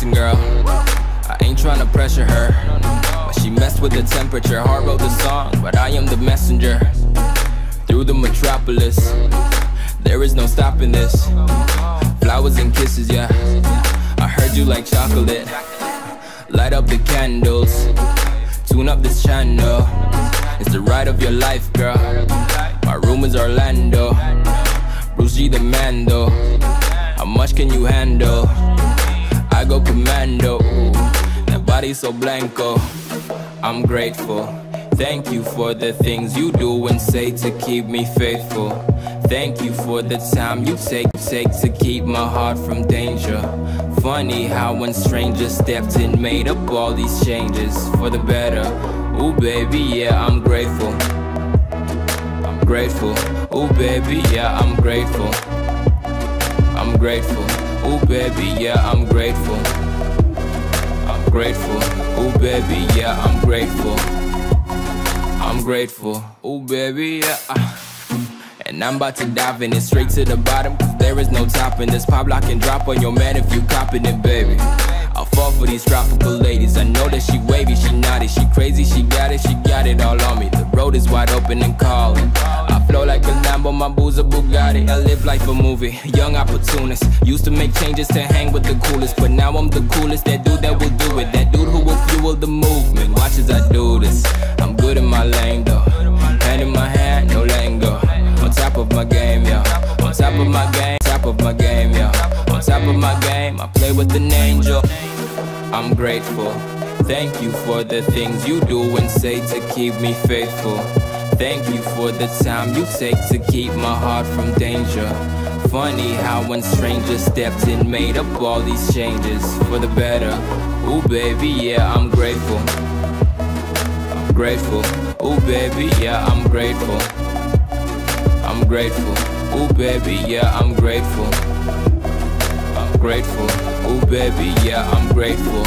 listen, girl, I ain't tryna pressure her, but she messed with the temperature. Heart wrote the song, but I am the messenger. Through the metropolis, there is no stopping this. Flowers and kisses, yeah, I heard you like chocolate. Light up the candles, tune up this channel. It's the ride of your life, girl. My room is Orlando, Bruce G the Mando. How much can you handle? I go commando. That body so blanco. I'm grateful. Thank you for the things you do and say to keep me faithful. Thank you for the time you take to keep my heart from danger. Funny how when strangers stepped in, made up all these changes for the better. Ooh baby, yeah, I'm grateful. I'm grateful. Ooh baby, yeah, I'm grateful. I'm grateful. Ooh baby, yeah, I'm grateful. I'm grateful. Ooh baby, yeah, I'm grateful. I'm grateful. Ooh baby, yeah. And I'm about to dive in it straight to the bottom, cause there is no topping this. Pop, lock, and drop on your man if you copping it, baby. I'll fall for these tropical ladies. I know that she wavy, she naughty, she crazy, she got it all on me. The road is wide open and calling. I flow like a Lambo, my boo's a Bugatti. I live like a movie, young opportunist. Used to make changes to hang with the coolest, but now I'm the coolest. That dude that will do it, that dude who will fuel the movement. Watch as I do this. I'm good in my lane though. Hand in my hand, no letting go. On top of my game, yeah. On top of my game, top of my game, yeah. On top of my game, I play with an angel. I'm grateful. Thank you for the things you do and say to keep me faithful. Thank you for the time you take to keep my heart from danger. Funny how when strangers stepped in, made up all these changes for the better. Ooh baby, yeah, I'm grateful. I'm grateful. Ooh baby, yeah, I'm grateful. I'm grateful. Ooh baby, yeah, I'm grateful. I'm grateful. Ooh baby, yeah, I'm grateful.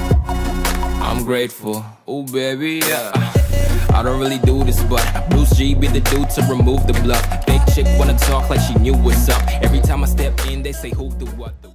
I'm grateful. Ooh baby, yeah. I don't really do this, but Bruce G be the dude to remove the bluff. Fake chick wanna talk like she knew what's up. Every time I step in, they say who the what.